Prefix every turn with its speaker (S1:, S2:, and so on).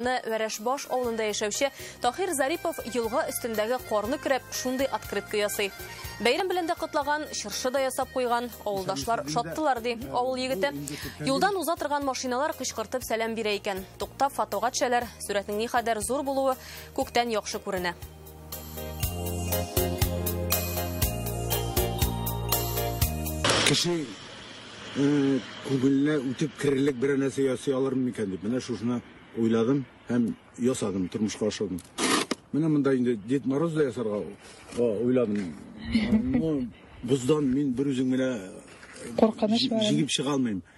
S1: Вәрәшбаш авылында яшәүче Тахир Зарипов юлга өстендәге корны кереп, шундый открытка ясый. Бәйрәм белән дә котлagан, чыршы да ясап куйган, авылдашлар шаттылар ди. Авыл егете юлдан уза торган машиналар кычкыртып сәлам бирә икән. Туктап фотога төшәләр, сүрәтнең никадәр зур булуы күктән яхшы күренә.
S2: Кеше күңеленә үтеп керерлек бер нәрсә ясый алырмы микән дип, менә шушыны уйладым һәм ясадым, тормышка ашырдым. Менә монда инде Дед Мороз да ясарга уйладым. Буздан мин бер үзем генә җигеп чыга алмыйм.